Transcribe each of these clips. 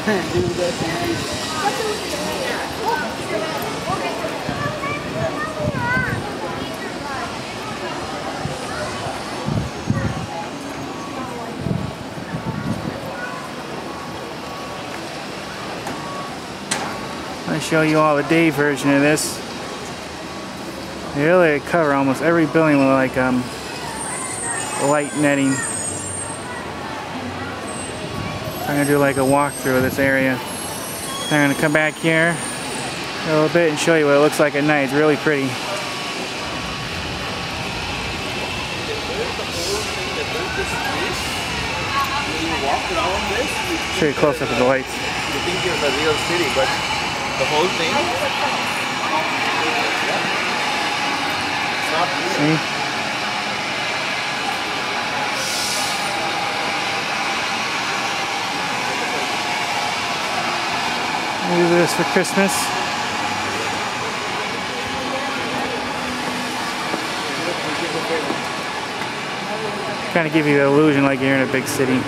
I'll show you all the day version of this. They really cover almost every building with like light netting. I'm gonna do like a walkthrough of this area. I'm gonna come back here a little bit and show you what it looks like at night. It's really pretty. Show you close up of the lights. You think you're in the real city, but the whole thing, it's not real. See? We'll do this for Christmas. Kind of give you the illusion like you're in a big city.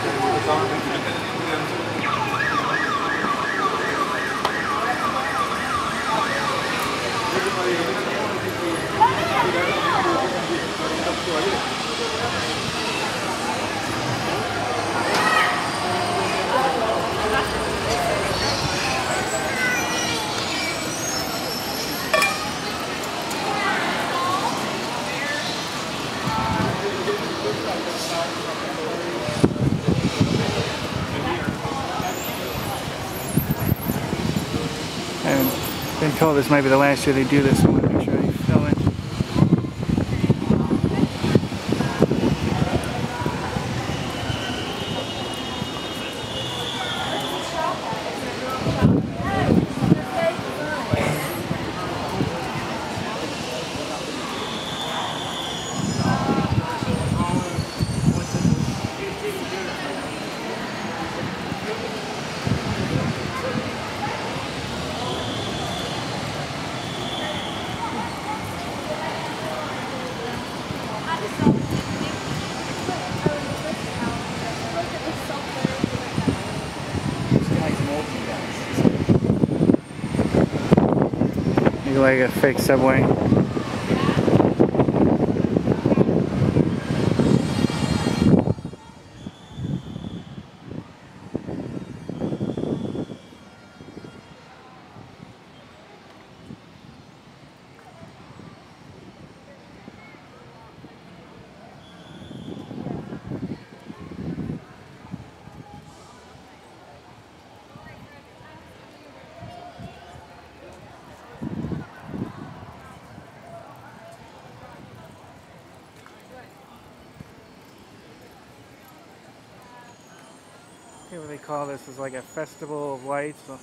I've been told this might be the last year they do this, so I'm going to make sure they film it. Like a fake subway. What they call this is like a festival of lights. So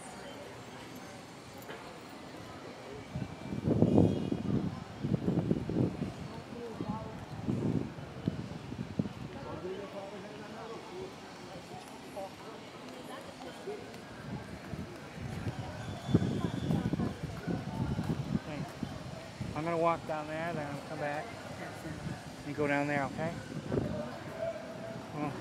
I'm going to walk down there, then I'm going to come back and go down there, okay? Well,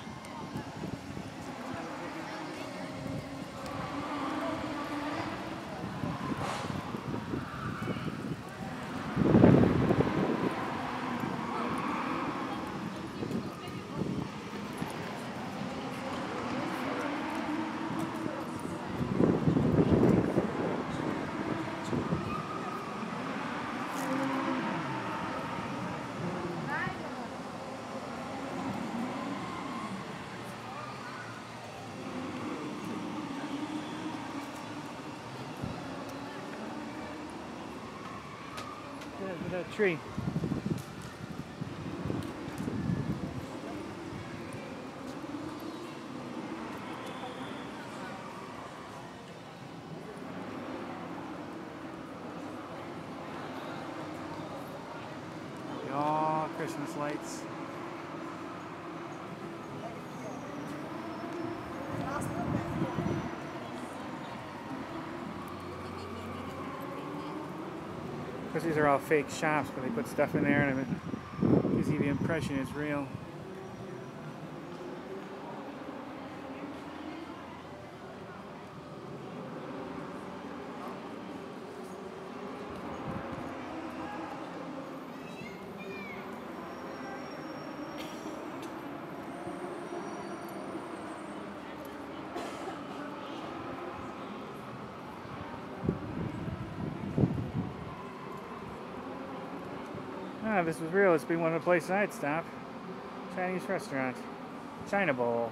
that tree. All Christmas lights. Because these are all fake shops, but they put stuff in there and it gives you the impression it's real. if this was real, this would be one of the places I'd stop. Chinese restaurant. China Bowl.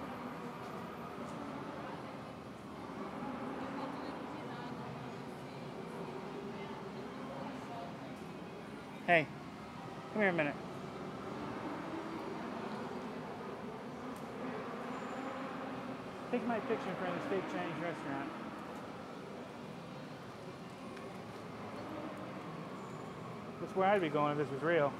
Hey, come here a minute. Take my picture in front of this fake Chinese restaurant. That's where I'd be going if this was real.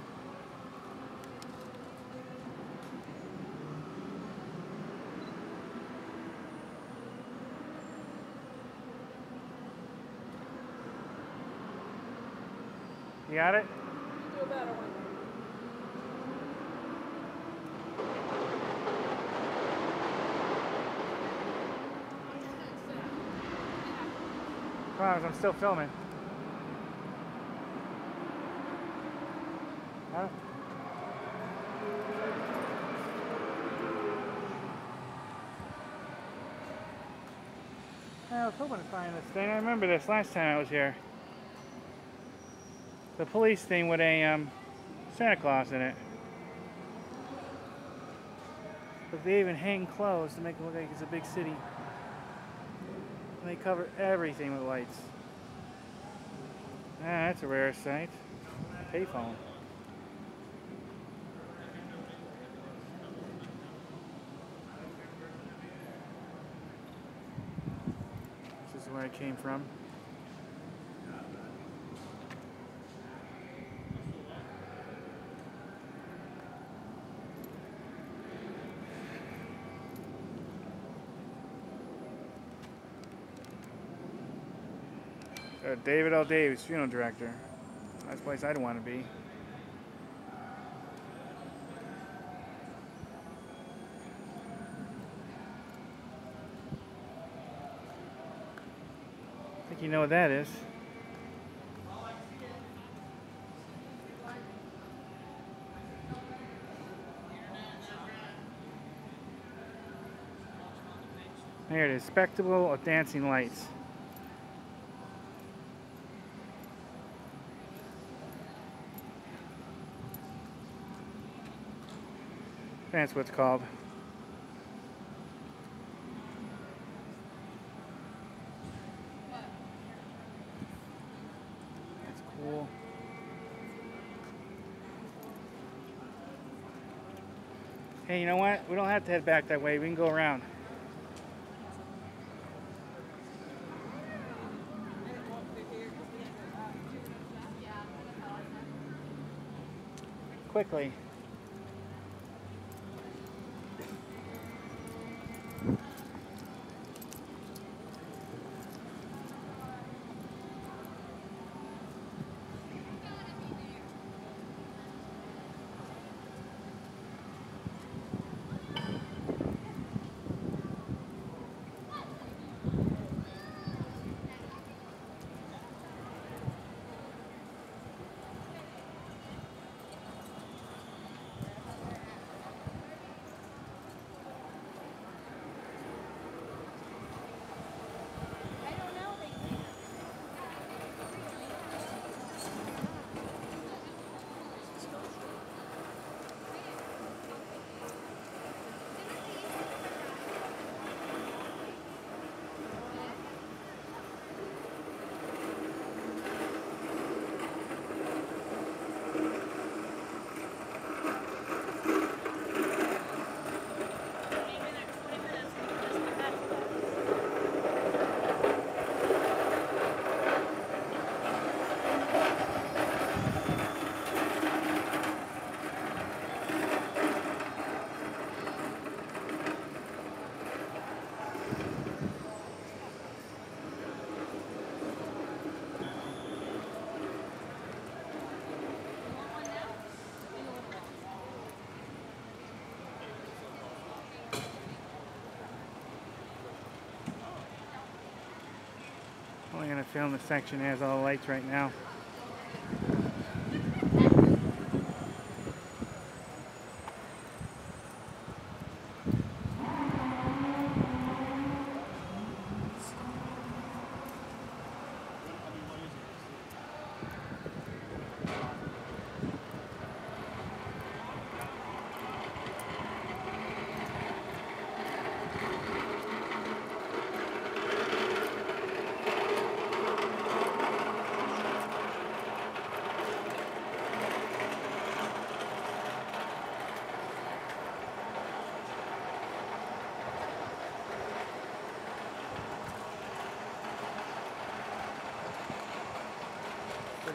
You got it? Do a better one. Promise, I'm still filming. Huh? I was hoping to find this thing. I remember this last time I was here. The police thing with a Santa Claus in it. But they even hang clothes to make it look like it's a big city. And they cover everything with lights. Ah, that's a rare sight. Payphone. This is where I came from. David L. Davis, funeral director. That's a place I'd want to be. I think you know what that is. There it is, Spectacle of Dancing Lights. That's what it's called. That's cool. Hey, you know what? We don't have to head back that way. We can go around. Quickly. I'm only going to film the section that has all the lights right now.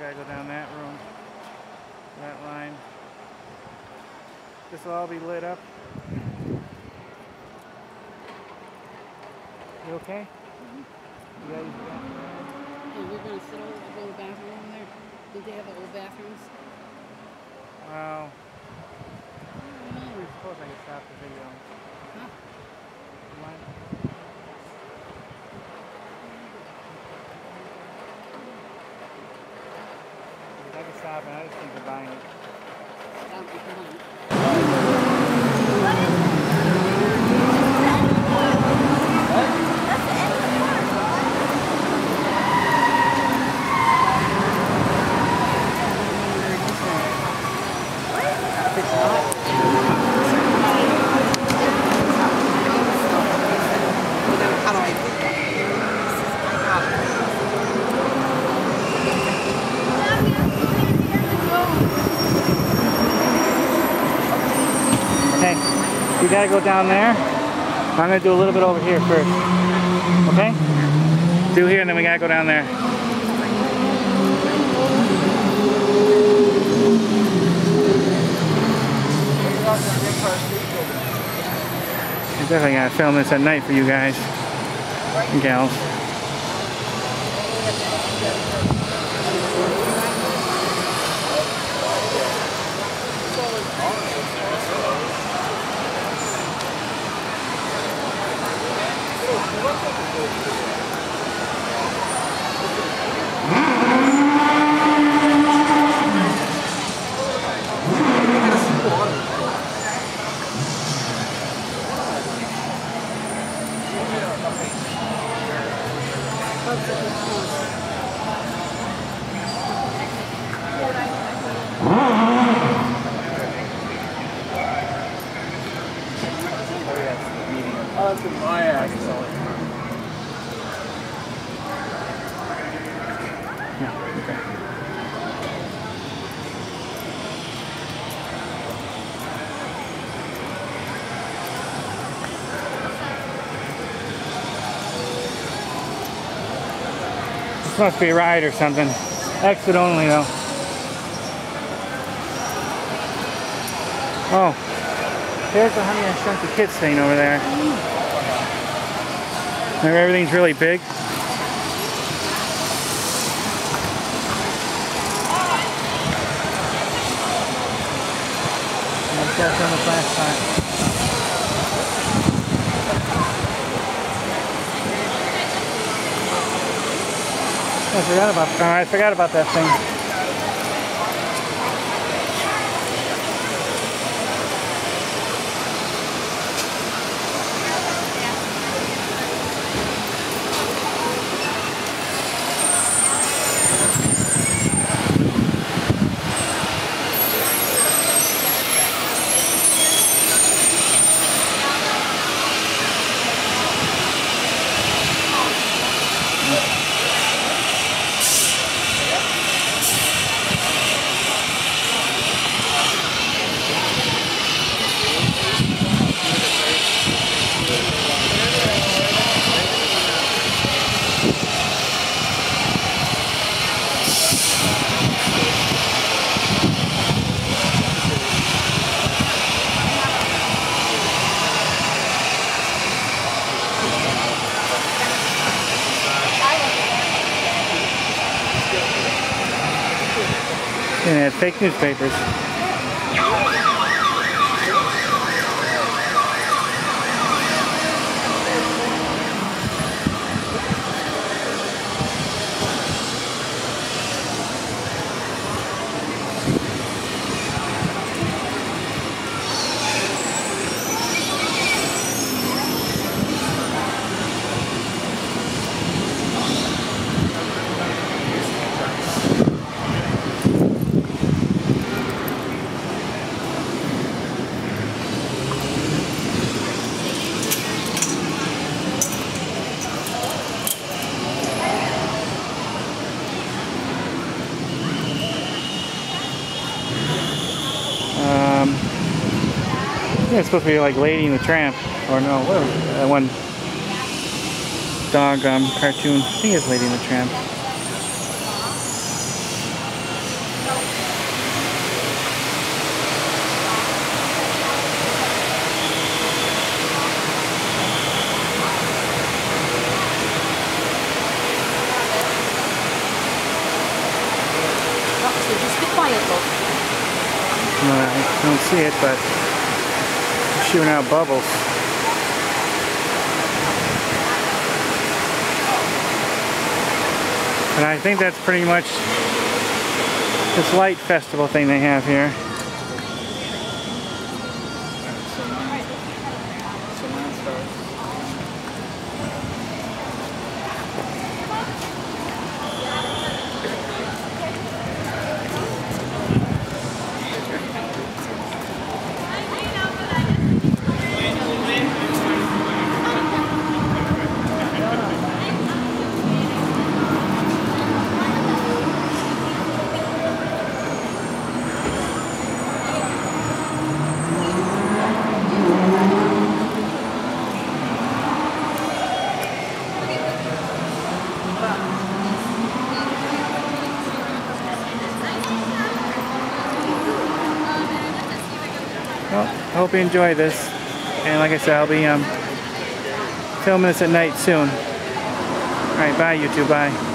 gotta go down that room, that line. This will all be lit up. You okay? Mm-hmm. Yeah, we're gonna sit over the old bathroom there. Did they have the old bathrooms? Well, I suppose I could stop the video. Huh? You mind? I can stop it. I just think of buying it. Stop it, come on. Okay, you gotta go down there. I'm gonna do a little bit over here first. Okay? Do here and then we gotta go down there. I definitely gotta film this at night for you guys and gals. Oh, that's my axe. Yeah, okay. This must be a ride or something. Exit only though. Oh, there's the Honey I Shrunk the Kids thing over there. Remember, everything's really big. I've got done this last time. I forgot about that thing. And they had fake newspapers. Yeah, it's supposed to be like Lady and the Tramp, or no, what was it? That one dog cartoon. I think it's Lady and the Tramp. see it, but it's shooting out bubbles. And I think that's pretty much this light festival thing they have here. Well, I hope you enjoy this, and like I said, I'll be filming this at night soon. Alright, bye YouTube, bye.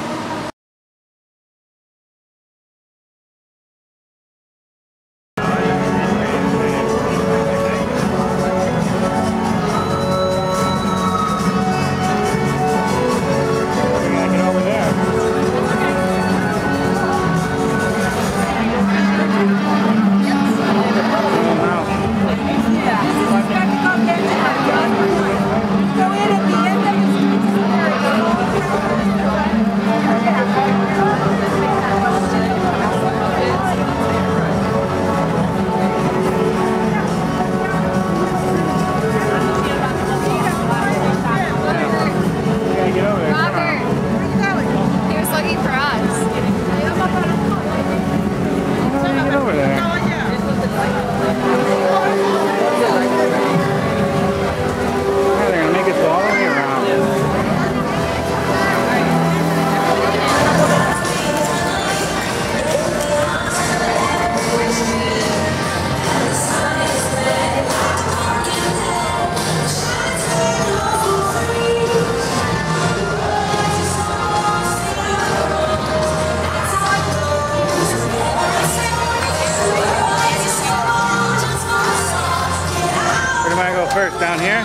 First down here.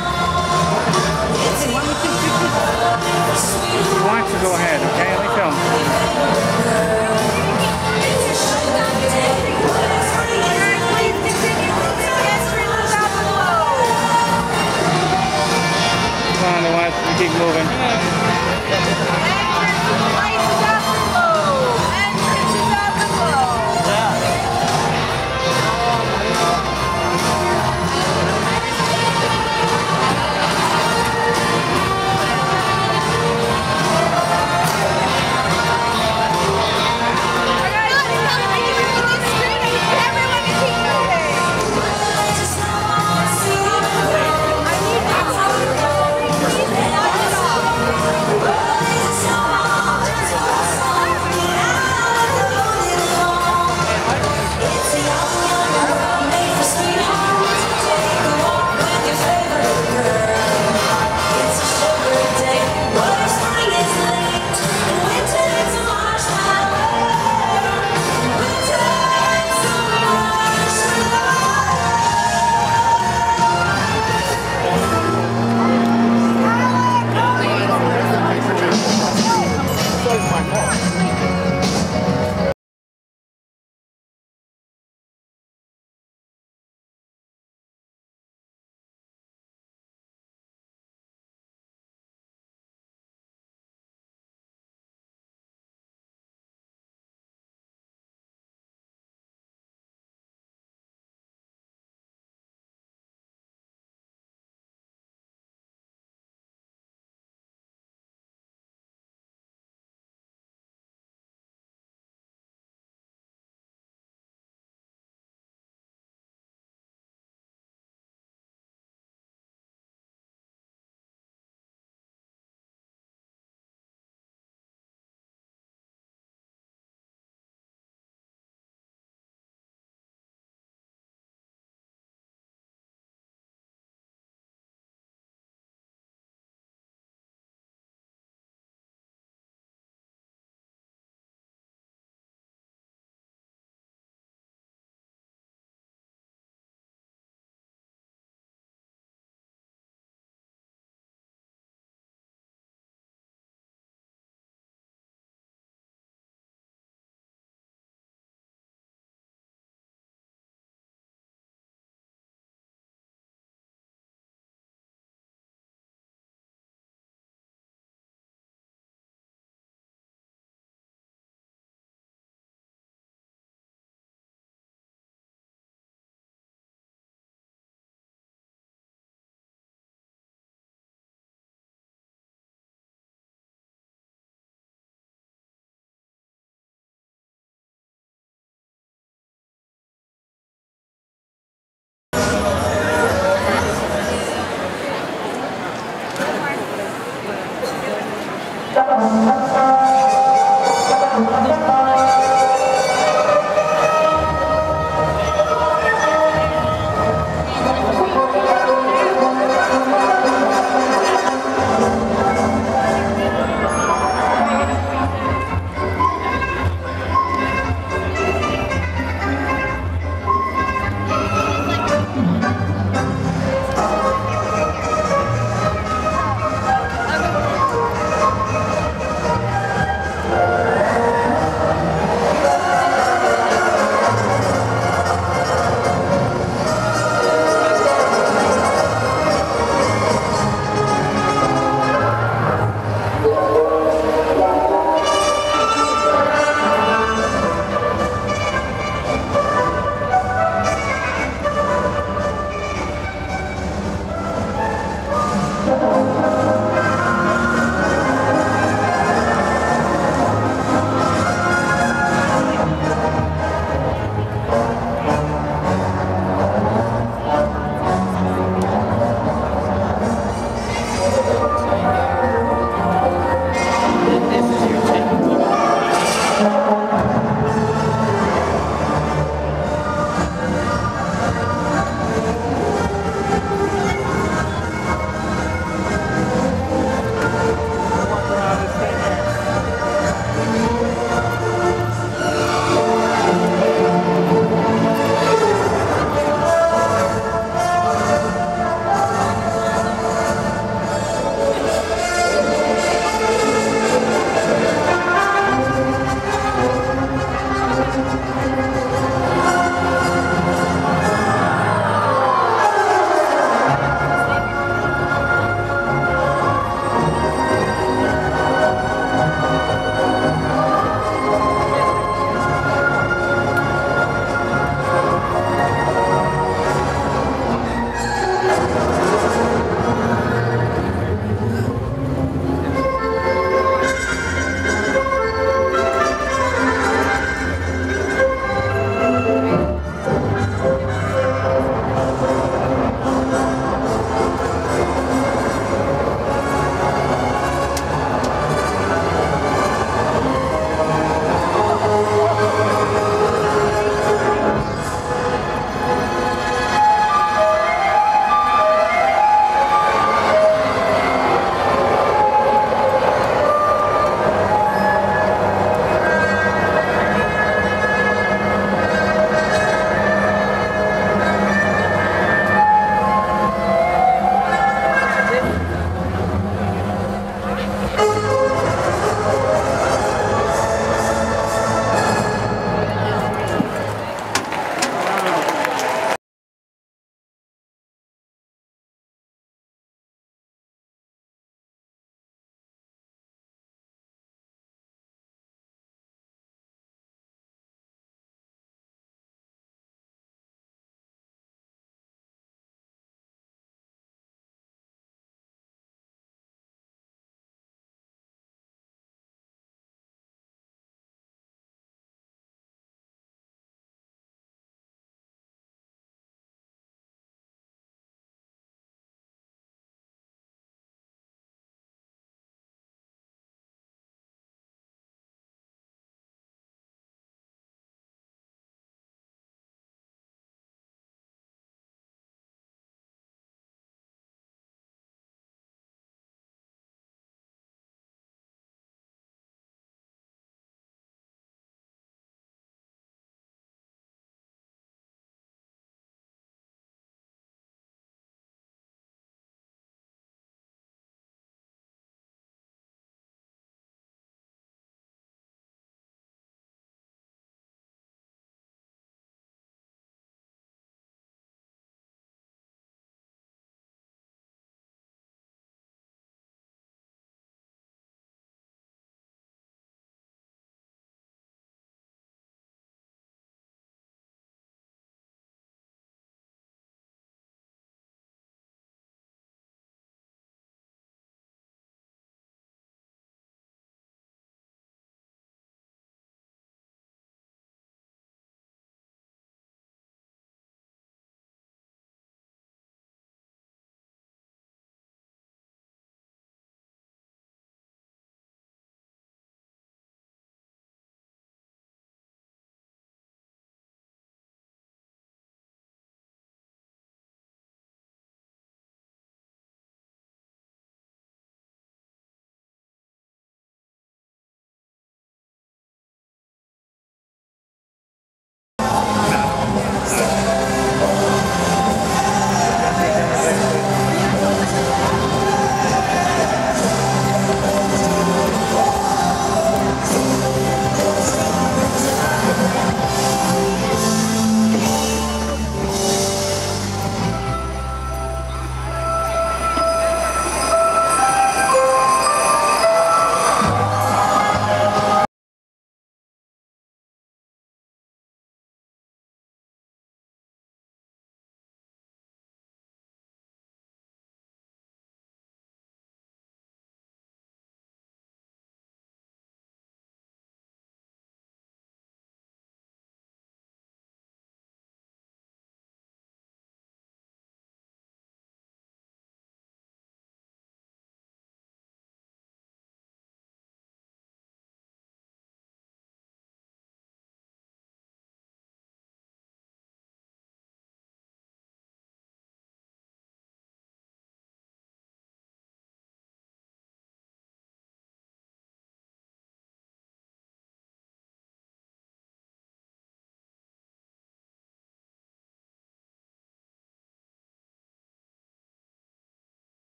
Why don't you go ahead, okay? Let me film. Come on, watch. We keep moving.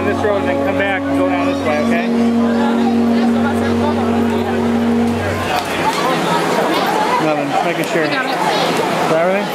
this road and then come back and go down this way, okay? Nothing, just making sure. I got it. Is that everything?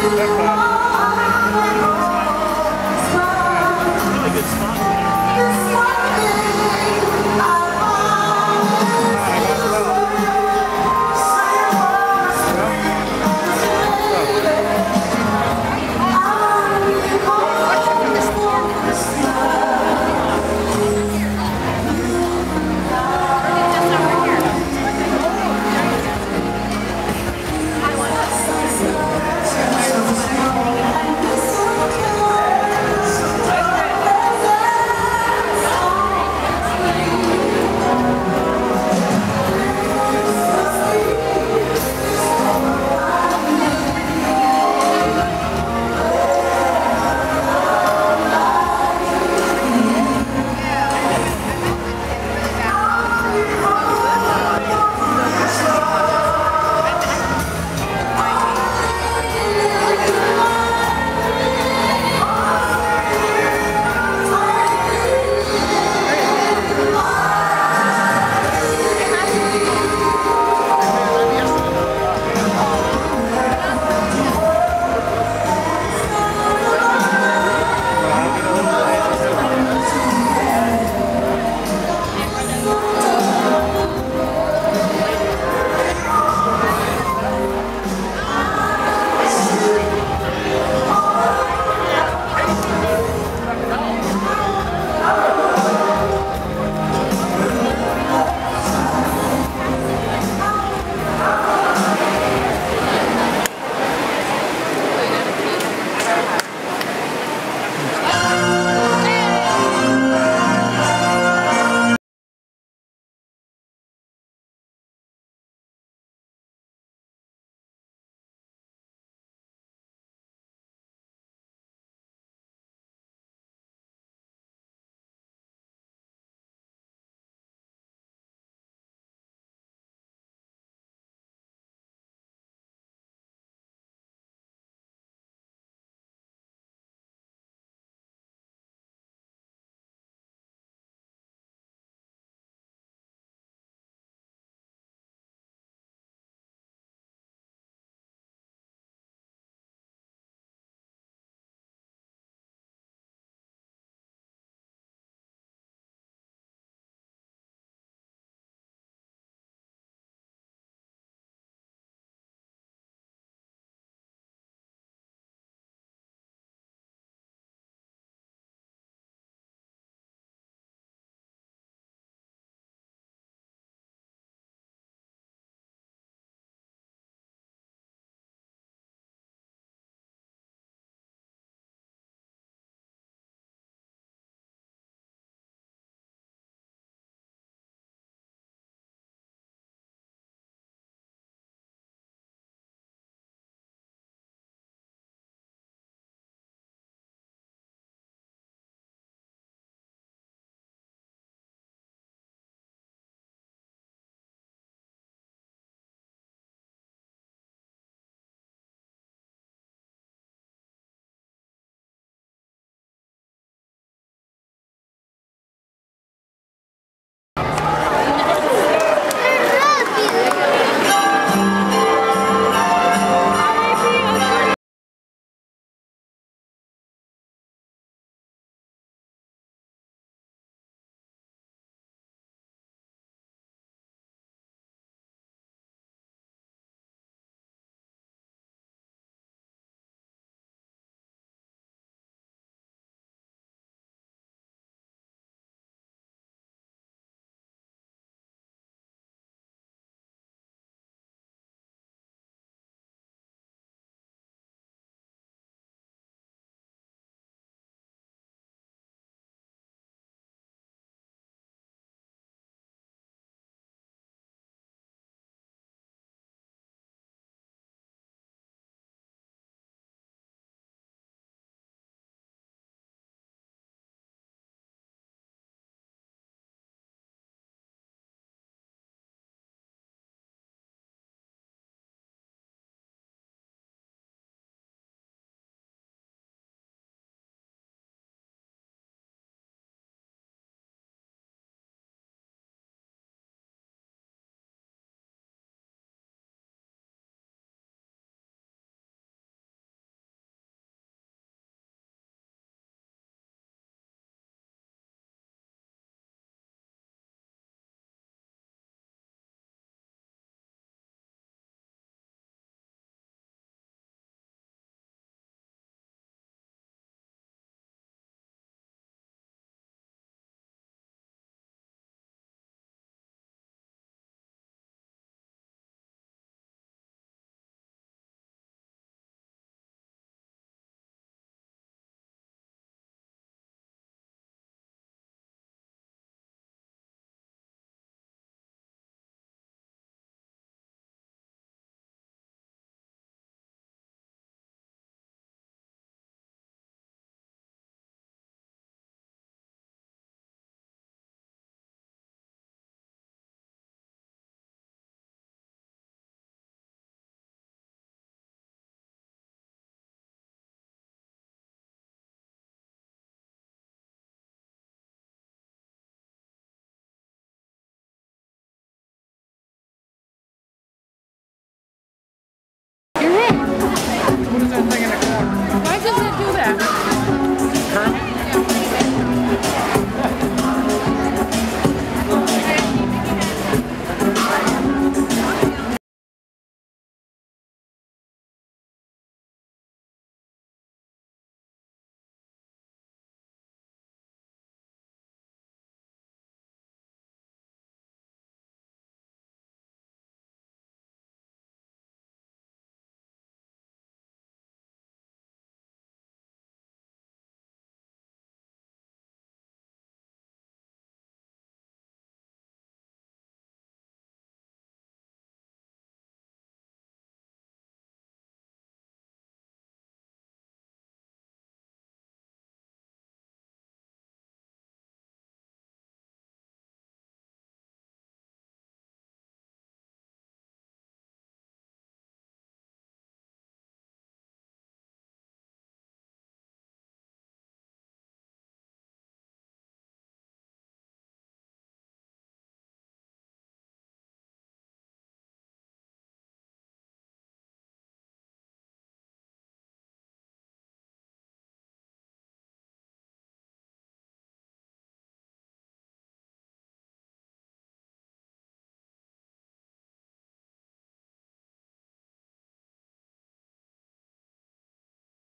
Epcot.